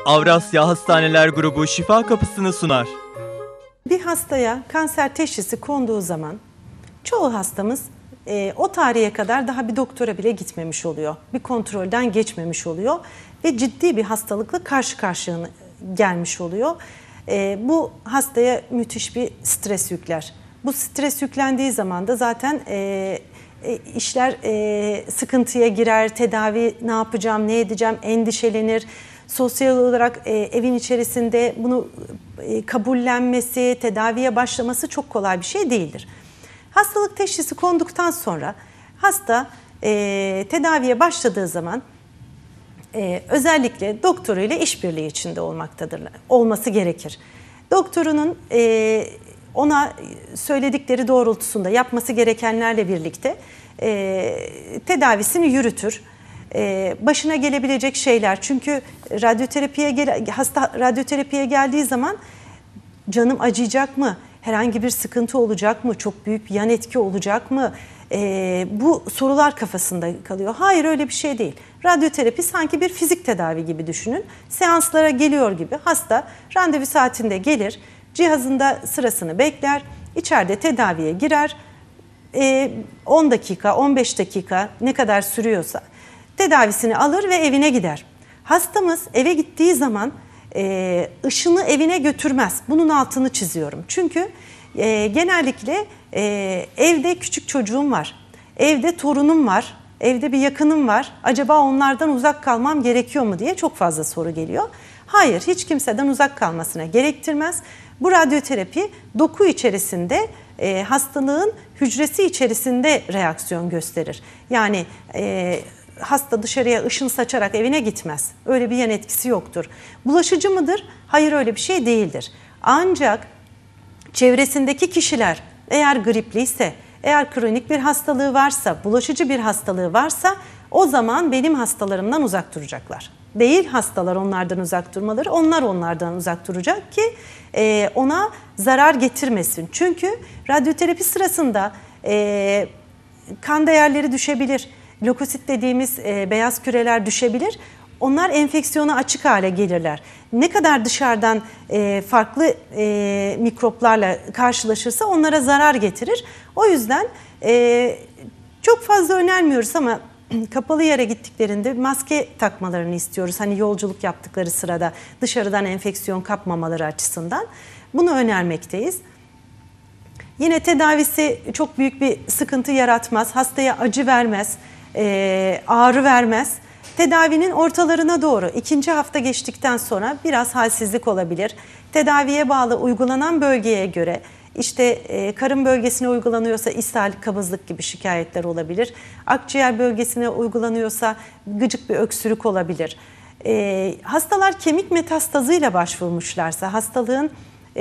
Avrasya Hastaneler Grubu şifa kapısını sunar. Bir hastaya kanser teşhisi konduğu zaman çoğu hastamız o tarihe kadar daha bir doktora bile gitmemiş oluyor. Bir kontrolden geçmemiş oluyor ve ciddi bir hastalıkla karşı karşıya gelmiş oluyor. Bu hastaya müthiş bir stres yükler. Bu stres yüklendiği zaman da zaten işler sıkıntıya girer, tedavi ne yapacağım, ne edeceğim endişelenir. Sosyal olarak evin içerisinde bunu kabullenmesi, tedaviye başlaması çok kolay bir şey değildir. Hastalık teşhisi konduktan sonra hasta tedaviye başladığı zaman özellikle doktoruyla işbirliği içinde olması gerekir. Doktorunun ona söyledikleri doğrultusunda yapması gerekenlerle birlikte tedavisini yürütür. Başına gelebilecek şeyler, çünkü hasta radyoterapiye geldiği zaman canım acıyacak mı, herhangi bir sıkıntı olacak mı, çok büyük bir yan etki olacak mı, bu sorular kafasında kalıyor. Hayır, öyle bir şey değil. Radyoterapi sanki bir fizik tedavi gibi düşünün. Seanslara geliyor gibi hasta randevu saatinde gelir, cihazında sırasını bekler, içeride tedaviye girer, 10 dakika, 15 dakika ne kadar sürüyorsa tedavisini alır ve evine gider. Hastamız eve gittiği zaman ışını evine götürmez. Bunun altını çiziyorum. Çünkü genellikle evde küçük çocuğum var, evde torunum var, evde bir yakınım var. Acaba onlardan uzak kalmam gerekiyor mu diye çok fazla soru geliyor. Hayır, hiç kimseden uzak kalmasına gerektirmez. Bu radyoterapi doku içerisinde, hastalığın hücresi içerisinde reaksiyon gösterir. Yani hasta dışarıya ışın saçarak evine gitmez. Öyle bir yan etkisi yoktur. Bulaşıcı mıdır? Hayır, öyle bir şey değildir. Ancak çevresindeki kişiler eğer gripliyse, eğer kronik bir hastalığı varsa, bulaşıcı bir hastalığı varsa o zaman benim hastalarımdan uzak duracaklar. Değil hastalar onlardan uzak durmaları, onlar onlardan uzak duracak ki ona zarar getirmesin. Çünkü radyoterapi sırasında kan değerleri düşebilir, lökosit dediğimiz beyaz küreler düşebilir. Onlar enfeksiyona açık hale gelirler. Ne kadar dışarıdan farklı mikroplarla karşılaşırsa onlara zarar getirir. O yüzden çok fazla önermiyoruz ama kapalı yere gittiklerinde maske takmalarını istiyoruz. Hani yolculuk yaptıkları sırada dışarıdan enfeksiyon kapmamaları açısından bunu önermekteyiz. Yine tedavisi çok büyük bir sıkıntı yaratmaz, hastaya acı vermez, ağrı vermez. Tedavinin ortalarına doğru 2. hafta geçtikten sonra biraz halsizlik olabilir. Tedaviye bağlı uygulanan bölgeye göre işte karın bölgesine uygulanıyorsa ishal, kabızlık gibi şikayetler olabilir. Akciğer bölgesine uygulanıyorsa gıcık bir öksürük olabilir. Hastalar kemik metastazıyla başvurmuşlarsa, hastalığın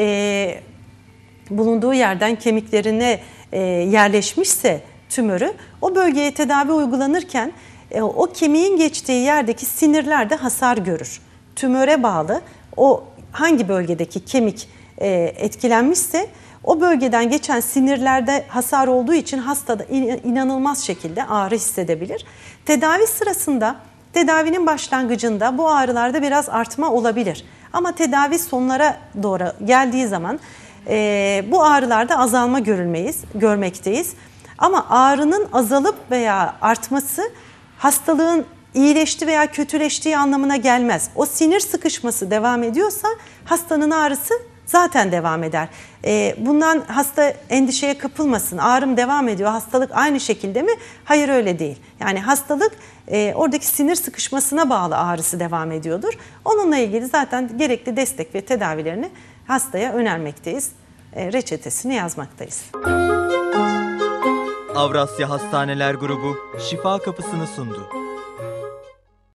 bulunduğu yerden kemiklerine yerleşmişse tümörü, o bölgeye tedavi uygulanırken o kemiğin geçtiği yerdeki sinirler de hasar görür. Tümöre bağlı o hangi bölgedeki kemik etkilenmişse o bölgeden geçen sinirlerde hasar olduğu için hastada inanılmaz şekilde ağrı hissedebilir. Tedavi sırasında, tedavinin başlangıcında bu ağrılarda biraz artma olabilir. Ama tedavi sonlara doğru geldiği zaman bu ağrılarda azalma görmekteyiz. Ama ağrının azalıp veya artması hastalığın iyileşti veya kötüleştiği anlamına gelmez. O sinir sıkışması devam ediyorsa hastanın ağrısı zaten devam eder. Bundan hasta endişeye kapılmasın. Ağrım devam ediyor, hastalık aynı şekilde mi? Hayır, öyle değil. Yani hastalık oradaki sinir sıkışmasına bağlı ağrısı devam ediyordur. Onunla ilgili zaten gerekli destek ve tedavilerini hastaya önermekteyiz. Reçetesini yazmaktayız. Avrasya Hastaneler Grubu şifa kapısını sundu.